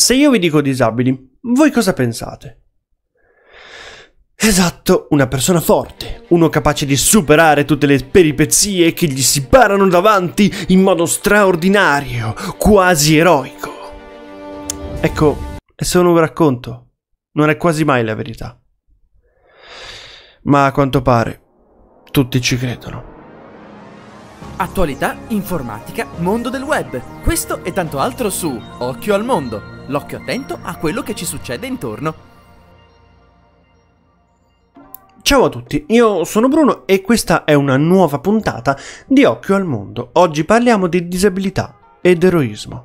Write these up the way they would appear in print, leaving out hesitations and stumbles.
se io vi dico disabili, voi cosa pensate? Esatto, una persona forte, uno capace di superare tutte le peripezie che gli si parano davanti in modo straordinario, quasi eroico. Ecco, è solo un racconto, non è quasi mai la verità. Ma a quanto pare, tutti ci credono. Attualità, informatica, mondo del web. Questo e tanto altro su Occhio al Mondo. L'occhio attento a quello che ci succede intorno. Ciao a tutti, io sono Bruno e questa è una nuova puntata di Occhio al Mondo. Oggi parliamo di disabilità ed eroismo.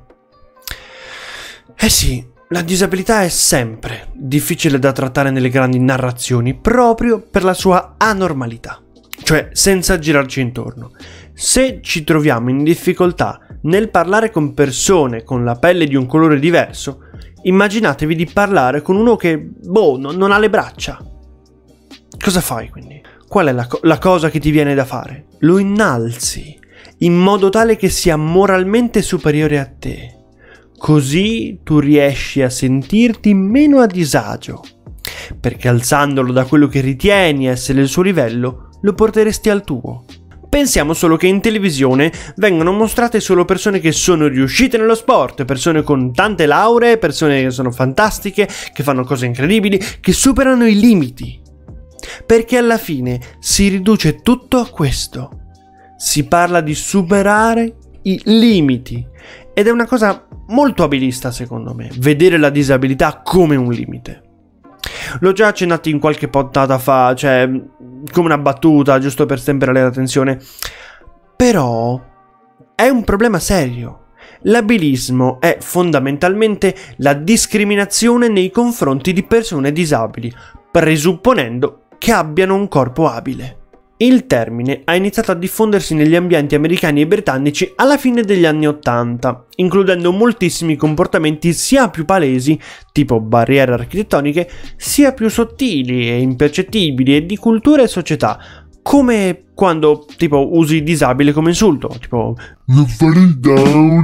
Eh sì, la disabilità è sempre difficile da trattare nelle grandi narrazioni proprio per la sua anormalità, cioè senza girarci intorno. Se ci troviamo in difficoltà nel parlare con persone con la pelle di un colore diverso, immaginatevi di parlare con uno che, non ha le braccia. Cosa fai quindi? Qual è la cosa che ti viene da fare? Lo innalzi in modo tale che sia moralmente superiore a te. Così tu riesci a sentirti meno a disagio, perché alzandolo da quello che ritieni essere il suo livello, lo porteresti al tuo. Pensiamo solo che in televisione vengono mostrate solo persone che sono riuscite nello sport, persone con tante lauree, persone che sono fantastiche, che fanno cose incredibili, che superano i limiti. Perché alla fine si riduce tutto a questo. Si parla di superare i limiti. Ed è una cosa molto abilista secondo me, vedere la disabilità come un limite. L'ho già accennato in qualche puntata fa, cioè come una battuta, giusto per stemperare la tensione. Però è un problema serio. L'abilismo è fondamentalmente la discriminazione nei confronti di persone disabili, presupponendo che abbiano un corpo abile. Il termine ha iniziato a diffondersi negli ambienti americani e britannici alla fine degli anni '80, includendo moltissimi comportamenti sia più palesi, tipo barriere architettoniche, sia più sottili e impercettibili e di cultura e società, come quando, tipo, usi disabile come insulto, tipo non fare il down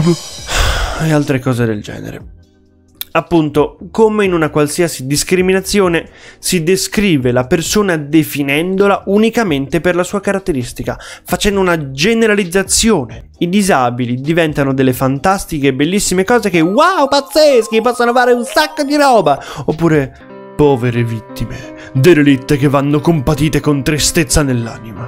e altre cose del genere. Appunto, come in una qualsiasi discriminazione, si descrive la persona definendola unicamente per la sua caratteristica, facendo una generalizzazione. I disabili diventano delle fantastiche e bellissime cose che, wow, pazzeschi, possono fare un sacco di roba! Oppure, povere vittime, derelitte che vanno compatite con tristezza nell'anima.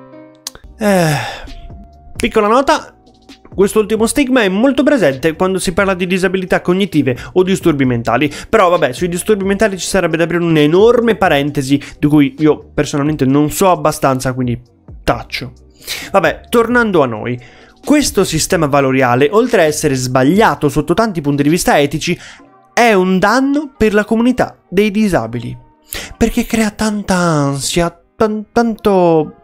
Piccola nota. Quest'ultimo stigma è molto presente quando si parla di disabilità cognitive o disturbi mentali, però vabbè, sui disturbi mentali ci sarebbe da aprire un'enorme parentesi di cui io personalmente non so abbastanza, quindi taccio. Vabbè, tornando a noi, questo sistema valoriale, oltre a essere sbagliato sotto tanti punti di vista etici, è un danno per la comunità dei disabili, perché crea tanta ansia, tanto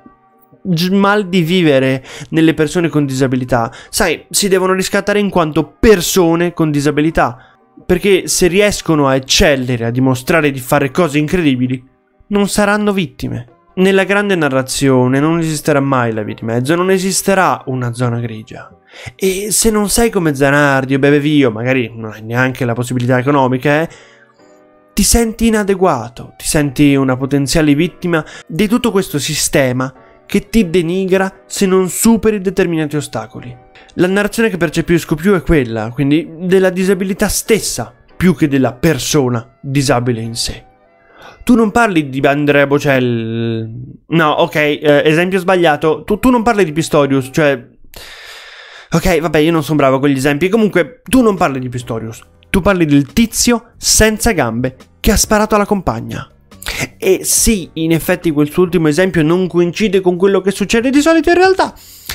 mal di vivere nelle persone con disabilità. Sai, si devono riscattare in quanto persone con disabilità, perché se riescono a eccellere, a dimostrare di fare cose incredibili, non saranno vittime. Nella grande narrazione non esisterà mai la via di mezzo, non esisterà una zona grigia. E se non sai come zanardi o bevi, o magari non hai neanche la possibilità economica, ti senti inadeguato, ti senti una potenziale vittima di tutto questo sistema che ti denigra se non superi determinati ostacoli. La narrazione che percepisco più è quella, quindi, della disabilità stessa, più che della persona disabile in sé. Tu non parli di Andrea Bocelli... No, ok, esempio sbagliato. Tu non parli di Pistorius, cioè... Ok, vabbè, io non sono bravo con gli esempi. Comunque, tu non parli di Pistorius. Tu parli del tizio senza gambe che ha sparato alla compagna. E sì, in effetti quel suo ultimo esempio non coincide con quello che succede di solito in realtà.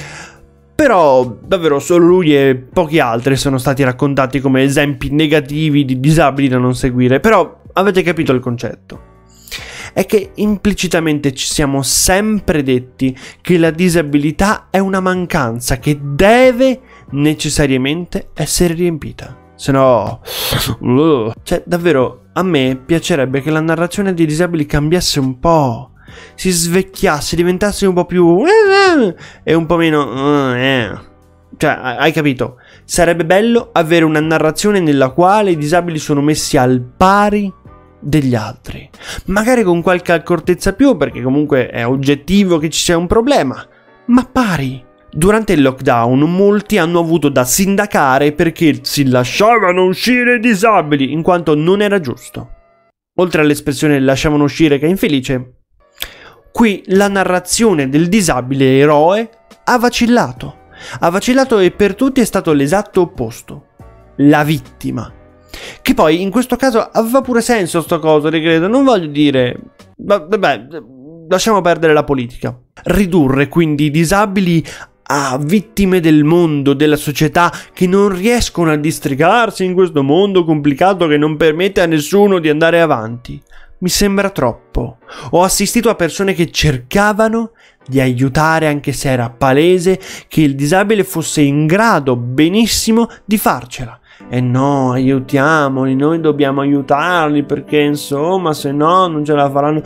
Però davvero solo lui e pochi altri sono stati raccontati come esempi negativi di disabili da non seguire. Però avete capito il concetto. È che implicitamente ci siamo sempre detti che la disabilità è una mancanza che deve necessariamente essere riempita. Se no... Cioè, davvero, a me piacerebbe che la narrazione dei disabili cambiasse un po'. Si svecchiasse, diventasse un po' più... e un po' meno... Cioè, hai capito? Sarebbe bello avere una narrazione nella quale i disabili sono messi al pari degli altri, magari con qualche accortezza più, perché comunque è oggettivo che ci sia un problema, ma pari. Durante il lockdown molti hanno avuto da sindacare perché si lasciavano uscire i disabili, in quanto non era giusto. Oltre all'espressione lasciavano uscire che è infelice, qui la narrazione del disabile eroe ha vacillato. Ha vacillato e per tutti è stato l'esatto opposto. La vittima. Che poi in questo caso aveva pure senso sto coso, credo. Non voglio dire... Vabbè, lasciamo perdere la politica. Ridurre quindi i disabili a vittime del mondo, della società, che non riescono a districarsi in questo mondo complicato che non permette a nessuno di andare avanti. Mi sembra troppo. Ho assistito a persone che cercavano di aiutare anche se era palese che il disabile fosse in grado benissimo di farcela. E no, aiutiamoli, noi dobbiamo aiutarli perché insomma se no non ce la faranno.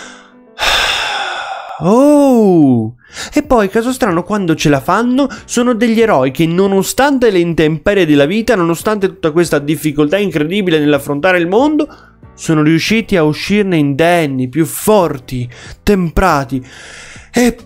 Oh! E poi, caso strano, quando ce la fanno, sono degli eroi che nonostante le intemperie della vita, nonostante tutta questa difficoltà incredibile nell'affrontare il mondo, sono riusciti a uscirne indenni, più forti, temprati. E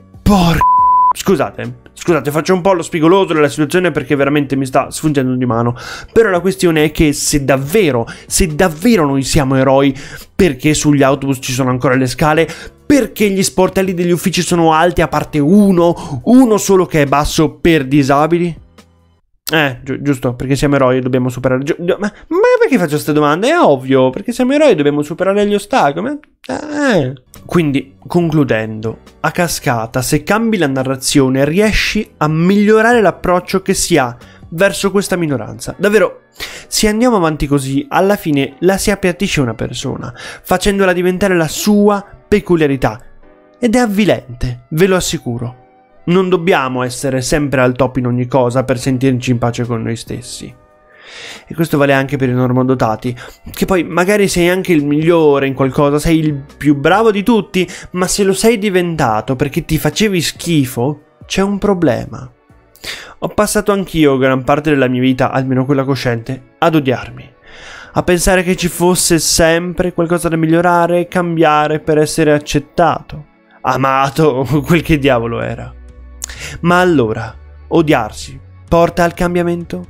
Scusate, faccio un po' lo spigoloso della situazione perché veramente mi sta sfuggendo di mano. Però la questione è che se davvero noi siamo eroi, perché sugli autobus ci sono ancora le scale, perché gli sportelli degli uffici sono alti a parte uno solo che è basso per disabili? Giusto, perché siamo eroi e dobbiamo superare... Ma perché faccio queste domande? È ovvio, perché siamo eroi e dobbiamo superare gli ostacoli. Quindi, concludendo, a cascata, se cambi la narrazione, riesci a migliorare l'approccio che si ha verso questa minoranza. Davvero, se andiamo avanti così, alla fine la si appiattisce una persona, facendola diventare la sua peculiarità. Ed è avvilente, ve lo assicuro. Non dobbiamo essere sempre al top in ogni cosa per sentirci in pace con noi stessi. E questo vale anche per i normodotati, che poi magari sei anche il migliore in qualcosa, sei il più bravo di tutti, ma se lo sei diventato perché ti facevi schifo, c'è un problema. Ho passato anch'io gran parte della mia vita, almeno quella cosciente, ad odiarmi, a pensare che ci fosse sempre qualcosa da migliorare e cambiare per essere accettato, amato, quel che diavolo era. Ma allora, odiarsi porta al cambiamento?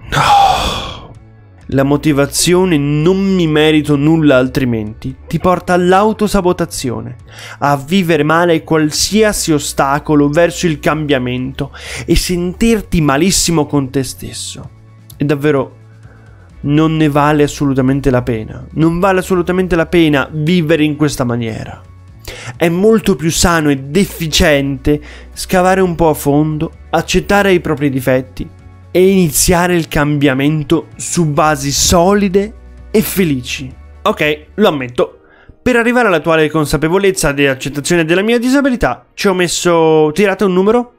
No! La motivazione non mi merito nulla altrimenti ti porta all'autosabotazione, a vivere male qualsiasi ostacolo verso il cambiamento e sentirti malissimo con te stesso. E davvero non ne vale assolutamente la pena. Non vale assolutamente la pena vivere in questa maniera. È molto più sano ed efficiente scavare un po' a fondo, accettare i propri difetti e iniziare il cambiamento su basi solide e felici. Ok, lo ammetto, per arrivare all'attuale consapevolezza e accettazione della mia disabilità ci ho messo... tirate un numero?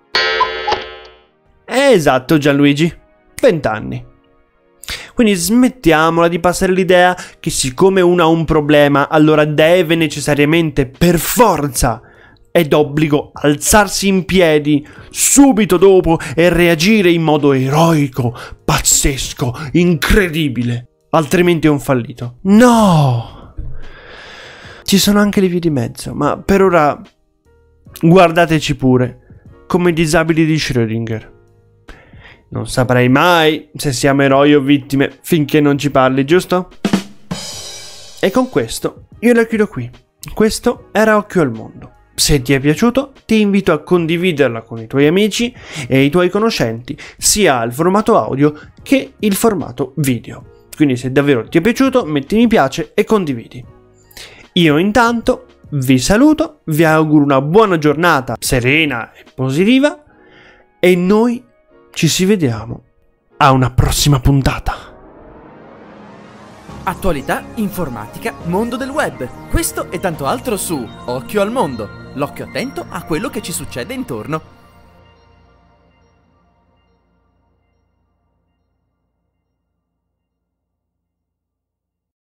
Esatto, Gianluigi, 20 anni. Quindi smettiamola di passare l'idea che siccome uno ha un problema, allora deve necessariamente, per forza, è d'obbligo alzarsi in piedi subito dopo e reagire in modo eroico, pazzesco, incredibile. Altrimenti è un fallito. No! Ci sono anche le vie di mezzo, ma per ora guardateci pure, come i disabili di Schrödinger. Non saprai mai se siamo eroi o vittime finché non ci parli, giusto? E con questo io la chiudo qui. Questo era Occhio al Mondo. Se ti è piaciuto, ti invito a condividerla con i tuoi amici e i tuoi conoscenti, sia il formato audio che il formato video. Quindi se davvero ti è piaciuto, metti mi piace e condividi. Io intanto vi saluto, vi auguro una buona giornata serena e positiva e noi ci si vediamo a una prossima puntata. Attualità, informatica, mondo del web. Questo e tanto altro su Occhio al Mondo. L'occhio attento a quello che ci succede intorno.